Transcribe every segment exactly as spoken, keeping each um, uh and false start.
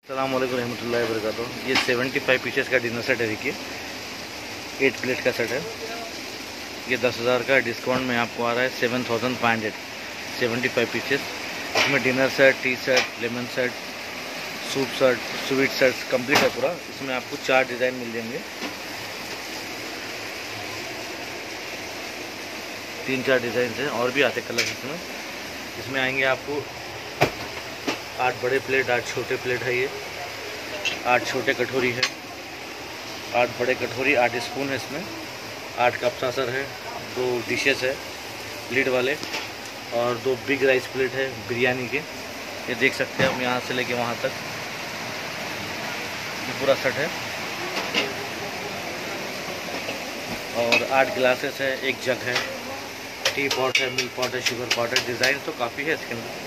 अस्सलाम वालेकुम रहमतुल्लाहि व बरकातुहू। ये पचहत्तर पीसेस का डिनर सेट है। देखिए एट प्लेट का सेट है। ये दस हज़ार का डिस्काउंट में आपको आ रहा है seven thousand five hundred seventy five pieces. इसमें dinner set, tea set, lemon set, soup set, sweet set complete है पूरा। इसमें आपको चार डिज़ाइन मिल जाएंगे, तीन चार डिज़ाइन हैं और भी आते कलर इसमें। इसमें आएंगे आपको आठ बड़े प्लेट, आठ छोटे प्लेट है। ये आठ छोटे कटोरी है, आठ बड़े कटोरी, आठ स्पून है इसमें, आठ कप सासर है, दो डिशेस है लीड वाले और दो बिग राइस प्लेट है बिरयानी के। ये देख सकते हैं हम यहाँ से लेके वहाँ तक ये पूरा सेट है। और आठ गिलासेस है, एक जग है, टी पॉट है, मिल्क पॉट है, शुगर पॉट है। डिज़ाइन तो काफ़ी है इसके अंदर।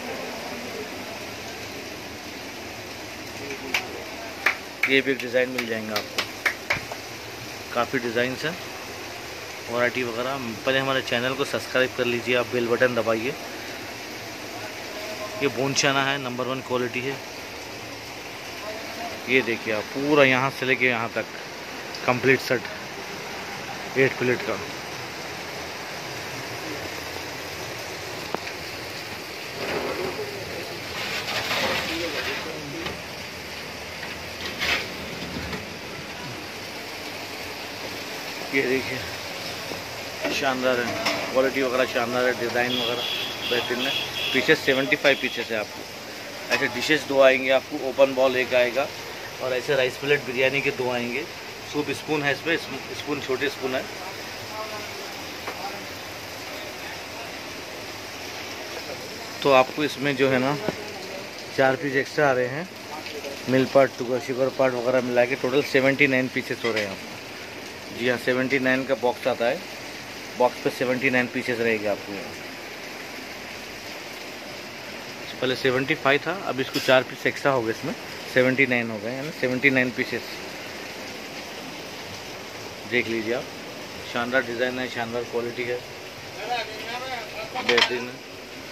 ये भी एक डिज़ाइन मिल जाएंगे आपको, काफ़ी डिज़ाइंस हैं, वैरायटी वगैरह। पहले हमारे चैनल को सब्सक्राइब कर लीजिए, आप बेल बटन दबाइए। ये बोन चना है, नंबर वन क्वालिटी है। ये देखिए आप पूरा यहाँ से लेके यहाँ तक कंप्लीट सेट एट प्लेट का। ये देखिए शानदार है, क्वालिटी वगैरह शानदार है, डिज़ाइन वगैरह बेहतरीन है। पीसेस पचहत्तर पीसेस है आपको। ऐसे डिशेस दो आएंगे आपको, ओपन बॉल एक आएगा और ऐसे राइस प्लेट बिरयानी के दो आएंगे। सूप स्पून है इसमें, स्पून छोटे स्पून है। तो आपको इसमें जो है ना चार पीस एक्स्ट्रा आ रहे हैं, मिल्क पार्ट, शुगर पार्ट वगैरह मिला के टोटल सेवेंटी नाइन पीसेस हो रहे हैं आपको। जी हाँ, उन्यासी का बॉक्स आता है, बॉक्स पे उन्यासी पीसेस रहेंगे आपको यहाँ। पहले पचहत्तर था, अब इसको चार पीस एक्स्ट्रा हो गए, इसमें उन्यासी हो गए, यानी उन्यासी पीसेस। देख लीजिए आप, शानदार डिज़ाइन है, शानदार क्वालिटी है, बेहतरीन है।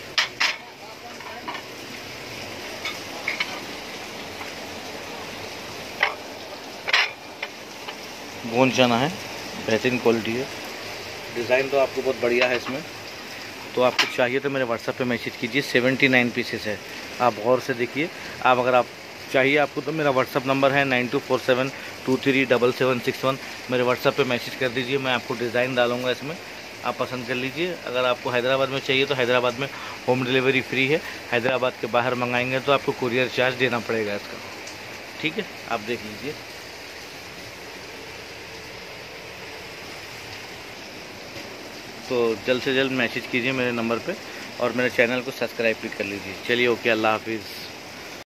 बोन चना है, बेहतरीन क्वालिटी है। डिज़ाइन तो आपको बहुत बढ़िया है इसमें। तो आपको चाहिए तो मेरे व्हाट्सएप पे मैसेज कीजिए। उन्यासी पीसेस है, आप गौर से देखिए। आप अगर आप चाहिए आपको तो मेरा व्हाट्सएप नंबर है nine two four seven two three double seven six one. मेरे व्हाट्सएप पे मैसेज कर दीजिए, मैं आपको डिज़ाइन डालूँगा इसमें, आप पसंद कर लीजिए। अगर आपको हैदराबाद में चाहिए तो हैदराबाद में होम डिलीवरी फ्री है। हैदराबाद के बाहर मंगाएंगे तो आपको कुरियर चार्ज देना पड़ेगा इसका, ठीक है। आप देख लीजिए। तो जल्द से जल्द मैसेज कीजिए मेरे नंबर पे और मेरे चैनल को सब्सक्राइब भी कर लीजिए। चलिए, ओके, अल्लाह हाफिज़।